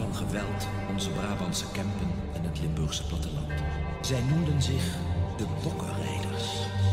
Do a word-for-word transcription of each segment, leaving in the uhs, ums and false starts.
van geweld onze Brabantse Kempen en het Limburgse platteland. Zij noemden zich de Bokkenrijders.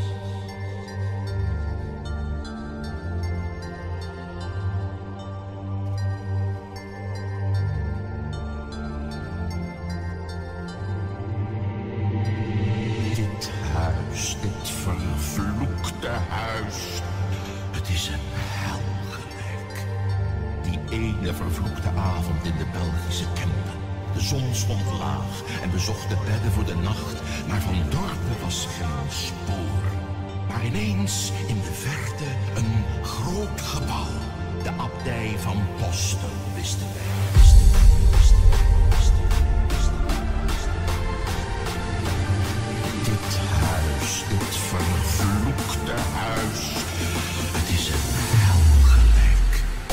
Dit huis, dit vervloekte huis, het is een hel gelijk. Die ene vervloekte avond in de Belgische Kempen. De zon stond laag en we zochten bedden voor de nacht, maar van dorpen was geen spoor. Maar ineens in de verte een groot gebouw. De abdij van Postel, wisten wij. Wisten wij, wisten wij, wisten wij, wisten wij, wisten wij. Dit huis, dit vervloekte huis, het is een hel gelijk.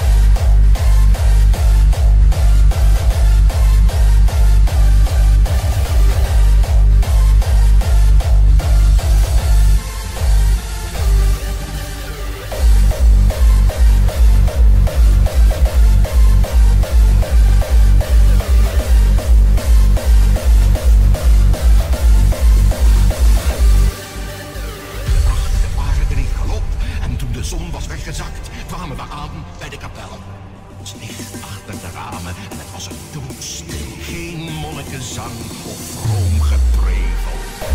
Kwamen we aan bij de kapel. Ons licht achter de ramen en het was een doodstil. Geen monnikenzang of vroom geprevel.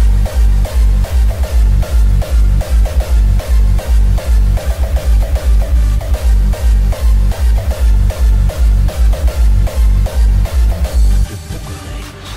De Bokkenrijders.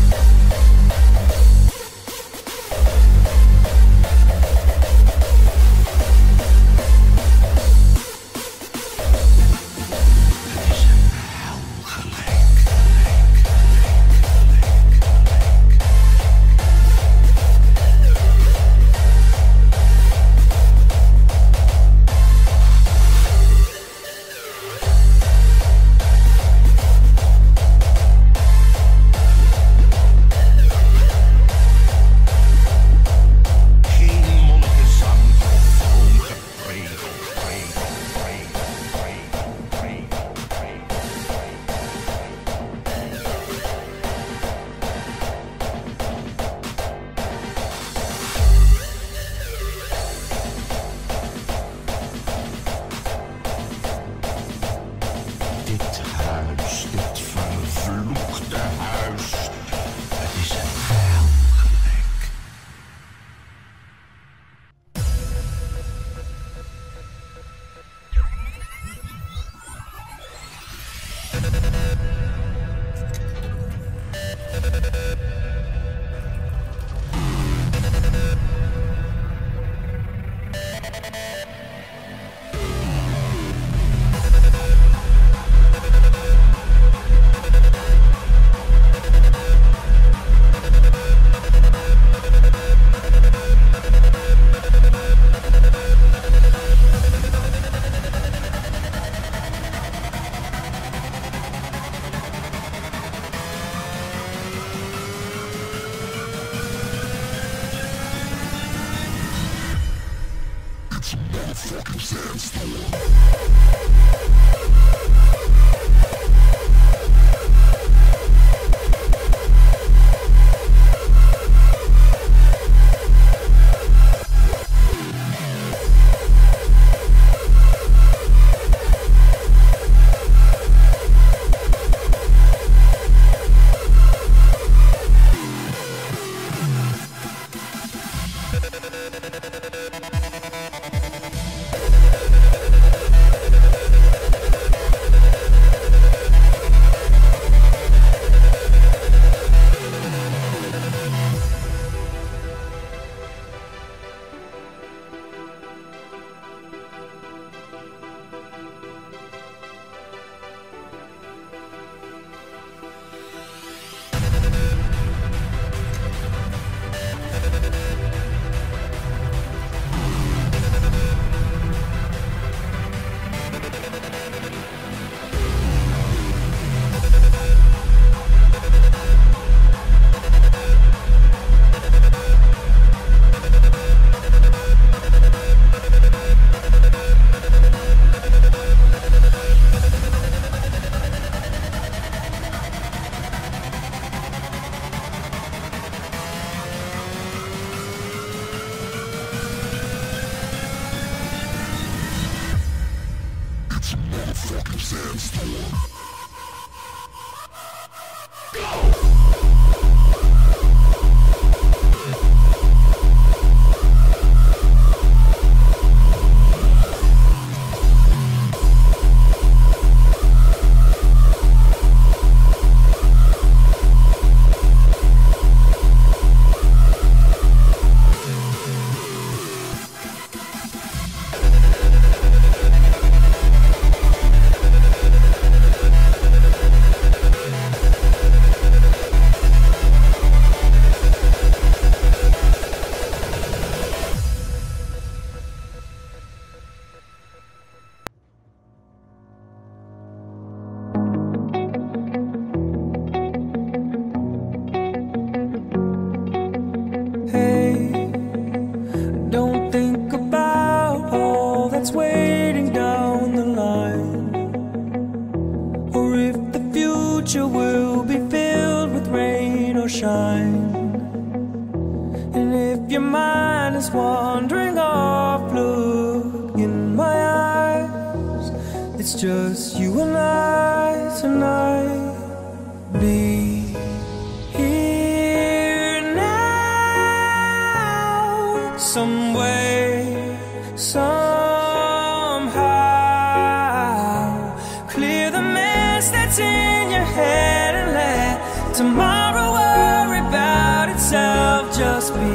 Fucking sandstorm. Tomorrow worry about itself, just be